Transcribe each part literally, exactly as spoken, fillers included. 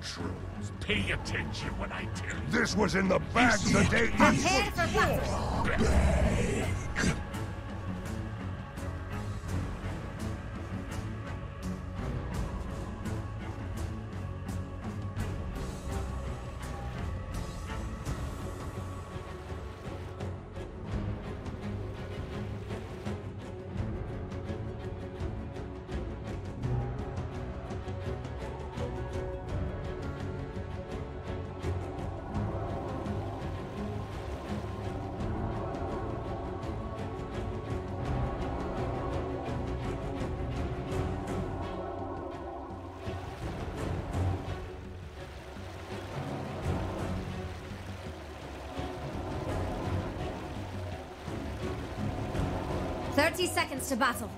mushrooms. Pay attention when I tell you. This was in the bag the day. Prepare for battle! Thirty seconds to battle.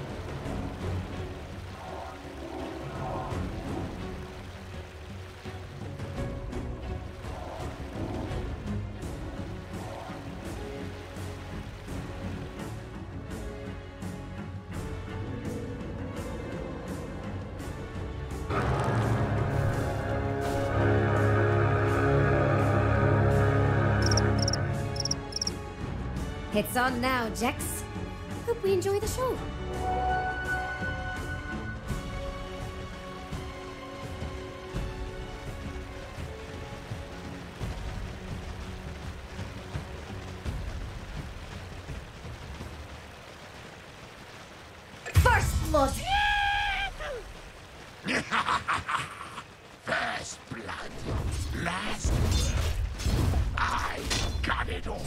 It's on now, Jex. Hope we enjoy the show. First blood! First blood, last word. I got it all.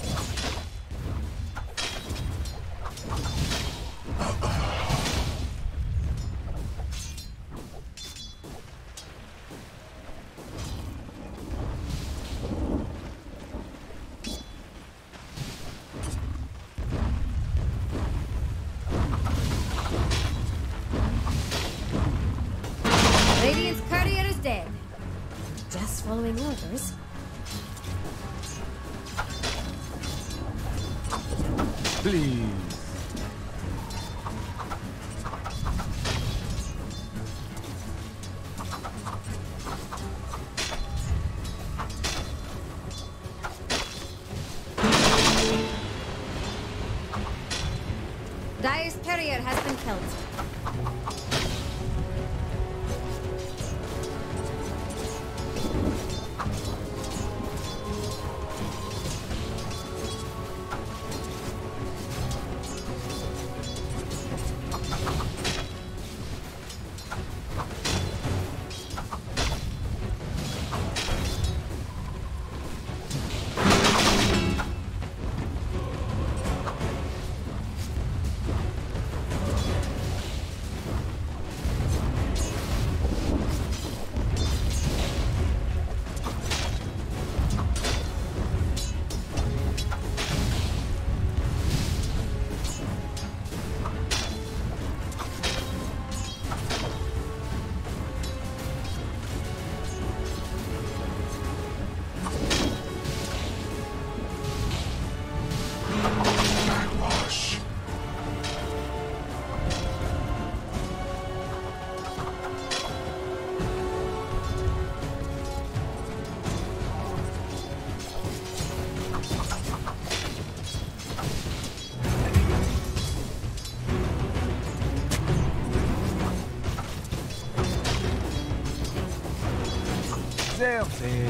Radiant's courier is dead. Just following orders. Please. Dire's courier has been killed. Zero, zero.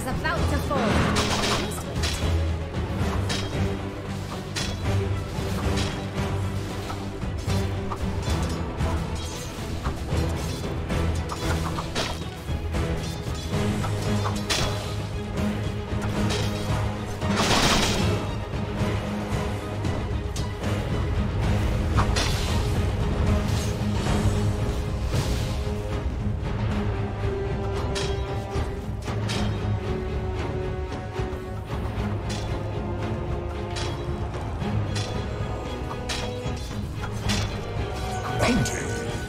about to fall. Just wait. Bounty.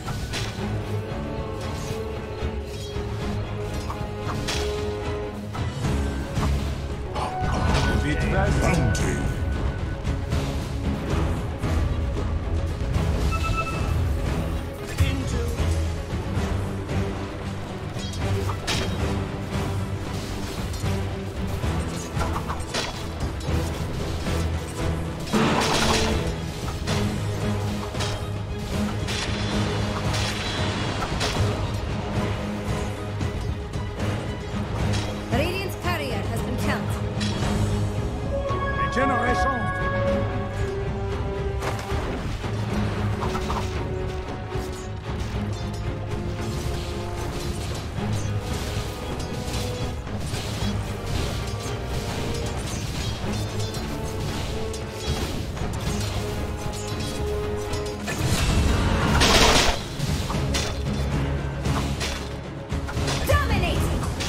Bit fast. Bounty. Radiant's courier has been killed. Regeneration. Dominating!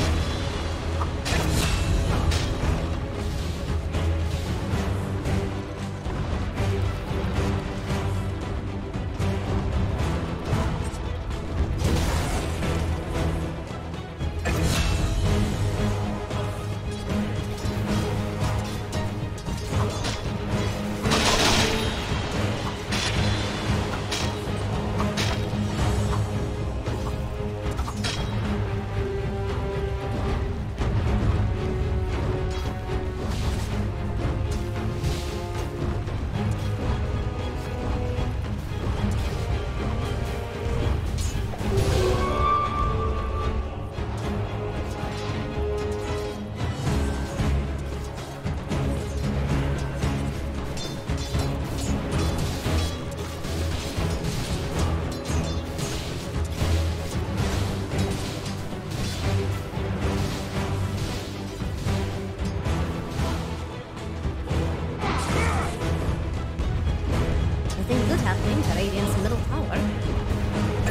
Nothing good happening to Radiant's middle tower.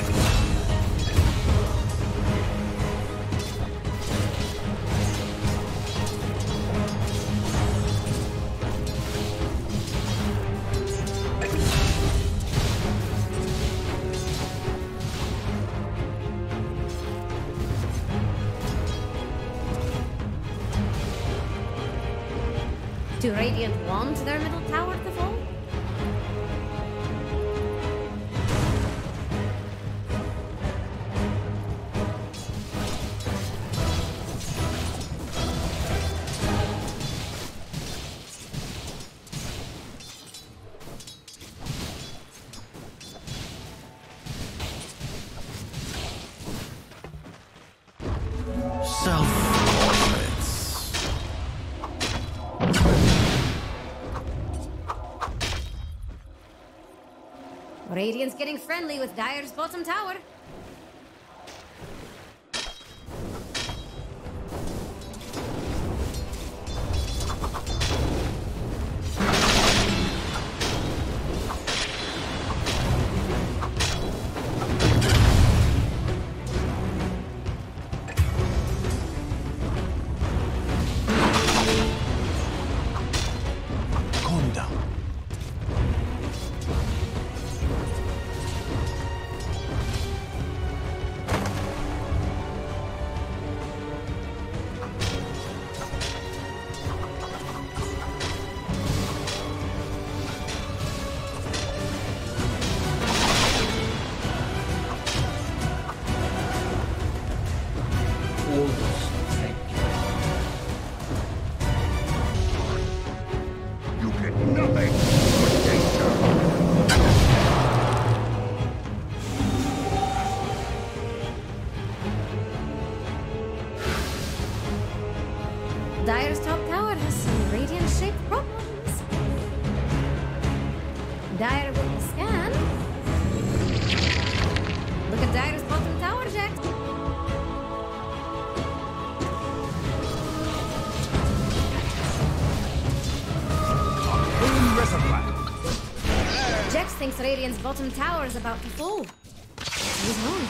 Do Radiant want their middle tower to fall? Self-portraits. Radiant's getting friendly with Dire's bottom tower. Calm down. Dire will scan. Look at Dire's bottom tower, Jax. Boom reservoir. Jax thinks Radiant's bottom tower is about to fall. He's wrong.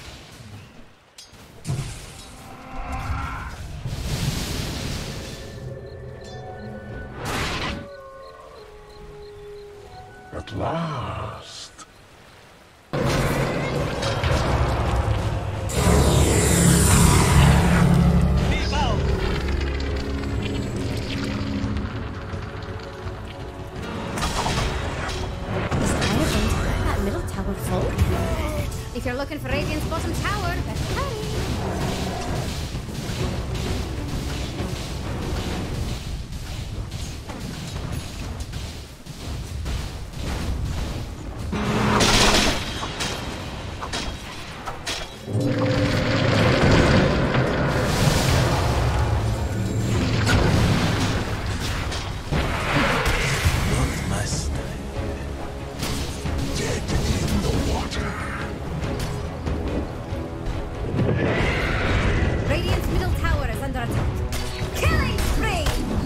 At last. That middle tower full? If you're looking for Radiant's bottom tower, better hurry. Radiant's middle tower is under attack. Killing spree!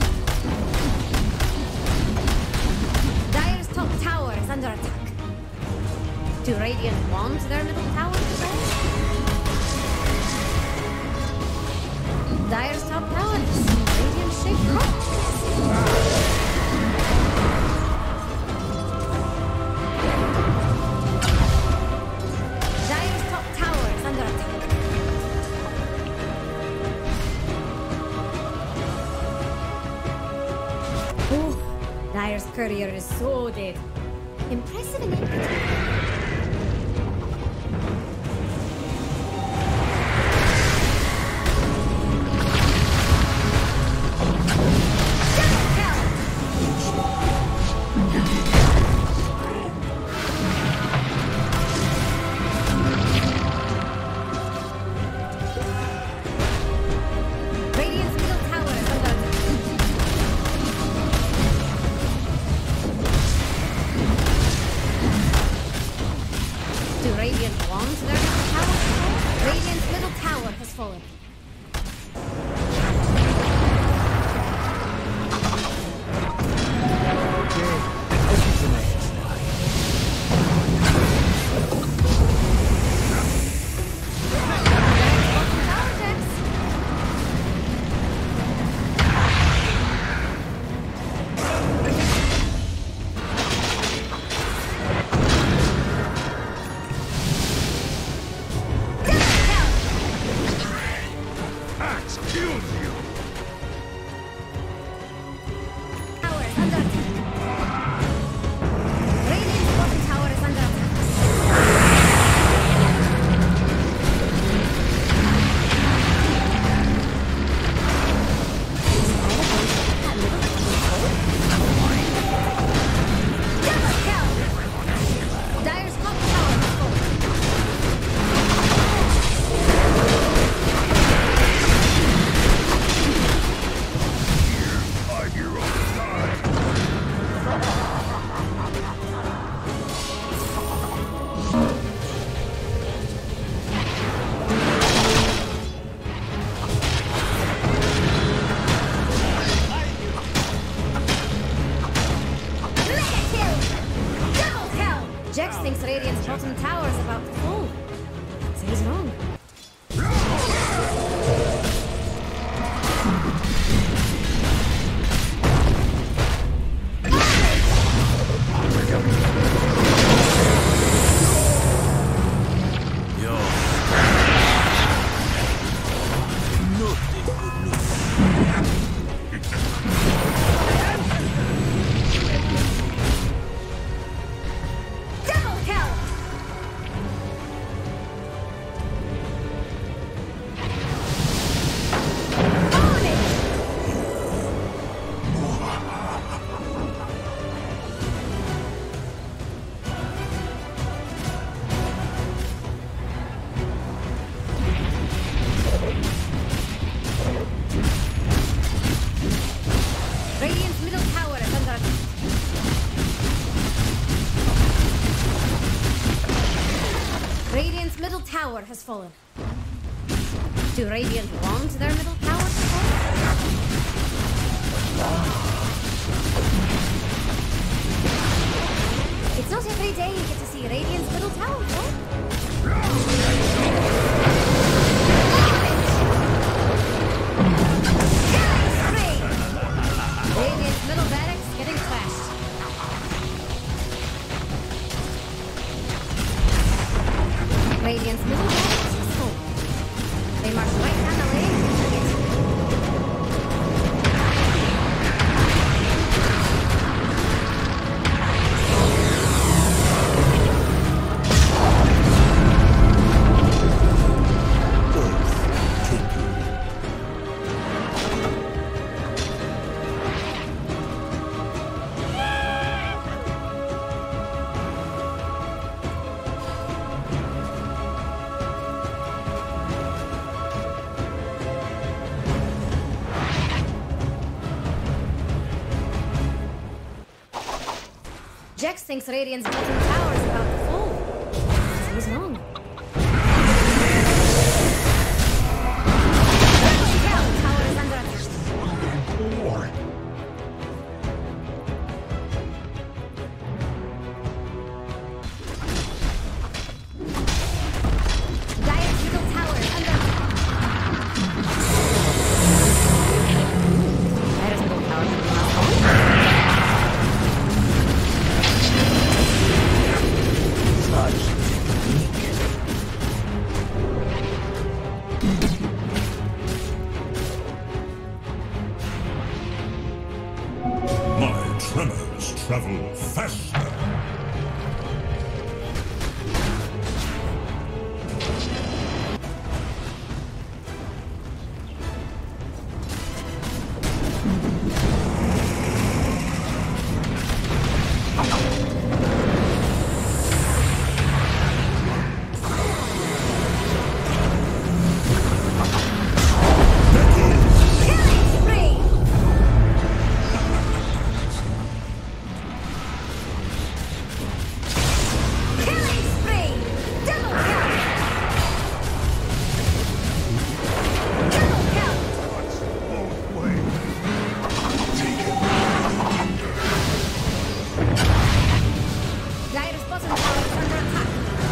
Dire's top tower is under attack. Do Radiant want their middle tower to fall? Dire's top tower is Radiant shaped rocks. Dire's top tower is under attack. Oh, Dire's courier is so dead. Impressive in equity. Double kill! Radiant's middle tower is under attack. Do Radiant want their middle tower? Radiant's middle tower has fallen. Okay, this is the next slide. Bottom tower, Jax. Double kill! Axe kills you. Tower is under attack. Radiant's bottom tower is under attack. That middle tower is full. Double kill! Dire's top tower is full. My hero died. Mega kill! Double kill! Jax thinks Radiant's bottom tower is about to fall. So he's wrong. Double kill! middle tower has fallen. Do Radiant want their middle tower to fall? It's not every day you get to see Radiant's middle tower fall. Killing spree! Radiant's middle barracks getting trashed. Radiant's middle barracks is full. They march right down the lane and take it. Jax thinks Radiant's bottom tower is about to fall. He was wrong. Triple kill! Tower is under attack. Lord. Dire's middle tower is under attack. Dire's middle tower is under attack. My tremors travel faster. Killing spree! Killing spree! Double kill! Double kill! Both ways. Dire's bottom tower is under attack.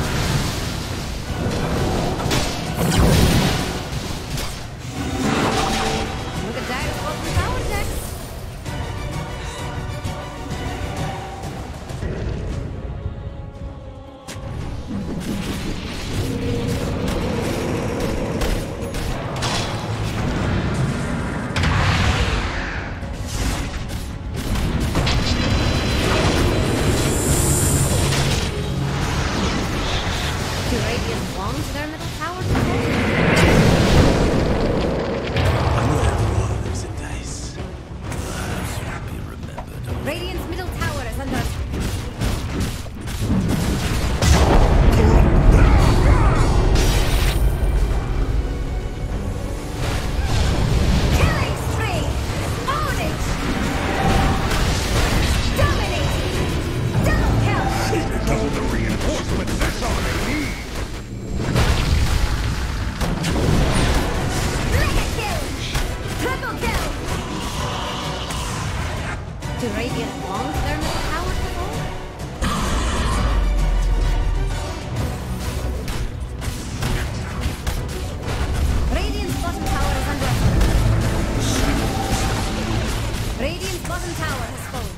Look at Dire's bottom tower, Jax. Do Radiant want their middle tower to fall? Rolls a dice. Lives will be remembered. Radiant's middle tower is under attack. Killing spree! Own it! Dominating! Double kill! Double the reinforcements this army needs. Mega kill! Triple kill! Do Radiant want their middle tower to fall? Radiant's bottom tower is under attack. Radiant's bottom tower has fallen.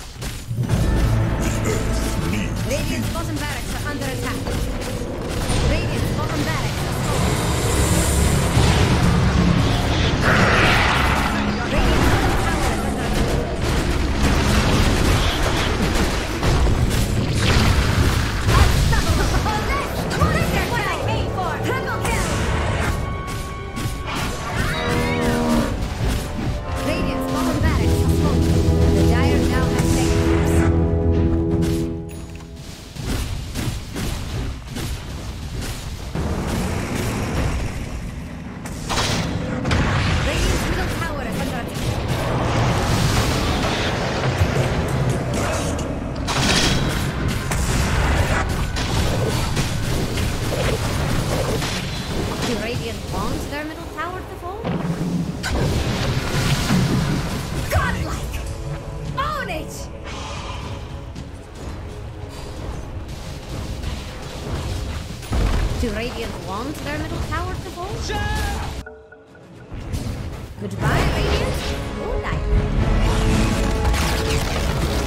Radiant's bottom barracks are under attack. Radiant's bottom barracks has fallen. Radiant's bottom tower is under attack. Unstoppable! This! This is what I came for! Triple kill! Radiant's bottom barracks has fallen. The Dire now has taken this. Do Radiant want their middle tower to fall? Goodbye, Radiant. Good night.